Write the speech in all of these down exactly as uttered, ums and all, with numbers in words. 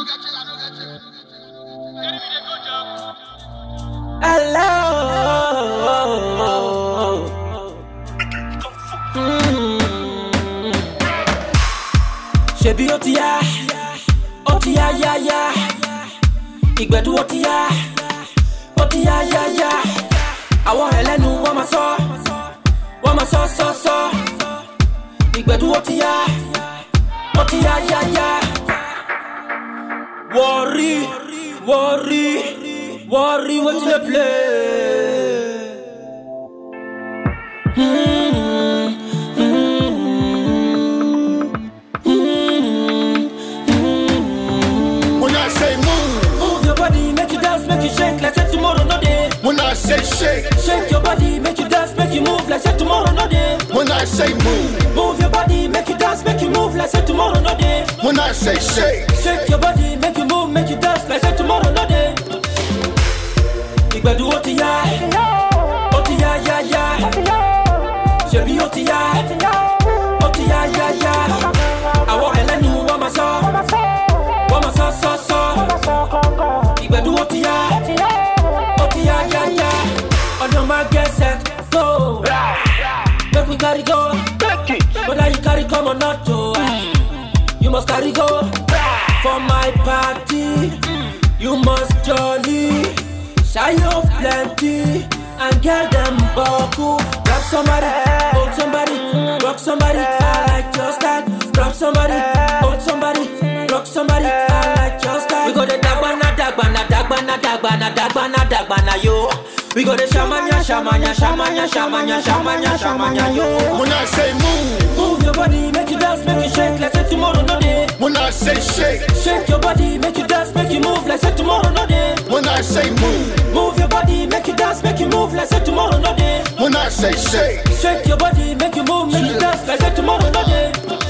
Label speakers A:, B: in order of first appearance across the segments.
A: Hello. Mm. Shebi otia, otia ya ya. Igbedu otia, otia ya ya. Awo helenu wa ma so, wa ma so so so. Igbedu otia, otia ya ya. Worry, worry, worry what you play. Mm-hmm. Mm-hmm. Mm-hmm.
B: When I say move,
A: move your body, make you dance, make you shake like say tomorrow no day.
B: when I say shake,
A: Shake your body, make you dance, make you move like say tomorrow no day.
B: when I say move,
A: Move your body, make you dance, make you move like say tomorrow no day.
B: when I say shake,
A: Shake your body, make you move, make you dance like say tomorrow no day. Igbedu otiya, otiya ya ya. Shebi otiya, otiya ya ya. Awo helenu wa ma so, wa ma so so so. Igbedu otiya, otiya ya ya. On my get set, go. Make we carry go. Whether you carry come or not, oh, you must carry go. For my party, you must jolly. Shine up plenty and get them buckle. Grab somebody, hold somebody, rock somebody. I like your style. Grab somebody, hold somebody, rock somebody. I like your style. We go the dagbana, dagbana, dagbana, dagbana, dagbana, dagbana, yo. We go the shamanya, shamanya, shamanya, shamanya, shamanya, shamanya, yo.
B: when I say move,
A: Move your body, make you dance, make you shake like say tomorrow no day.
B: when I say shake,
A: Shake your body, make you dance, make you move like say tomorrow no day.
B: when I say move,
A: Move your body, make you dance, make you move like say tomorrow no day.
B: when I say shake,
A: Shake your body, make you move, make you dance like say tomorrow no day.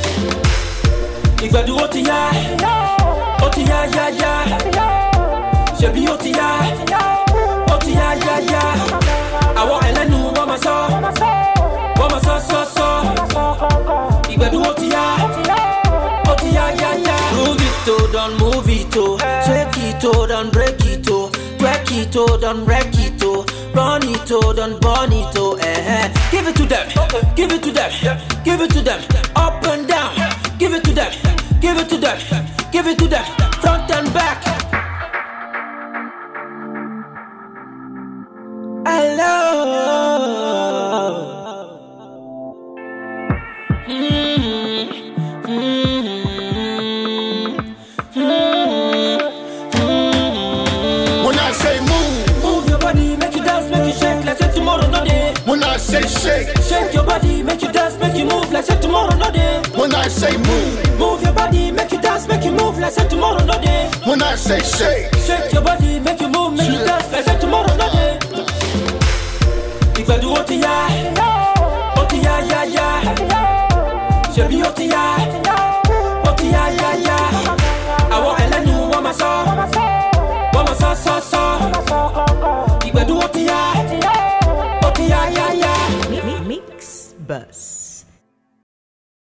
A: Igbedu otiya, otiya ya ya. Shebi otiya, otiya ya ya. Awo helenu wa ma so, wa ma so so so. Igbedu otiya, otiya ya ya. Move it oh, don't move it oh. Shake it oh, don't break it oh. Break it oh, don't wreck it oh. Run it oh, don't burn it oh. Eh eh. Give it to them, give it to them, give it to them. Up and down, give it to them, give it to them, give it to them. Front and back. Hello. Mm-hmm. Mm-hmm.
B: when I say move,
A: Move your body, make you dance, make you shake like say tomorrow no day.
B: when I say shake,
A: Shake your body, make you dance, make you move like say tomorrow no day.
B: when I say move,
A: Move your body, make you dance, make you move like say tomorrow no day.
B: when I say shake,
A: Shake your body, make you move, make you dance like say tomorrow no day. Igbedu otiya,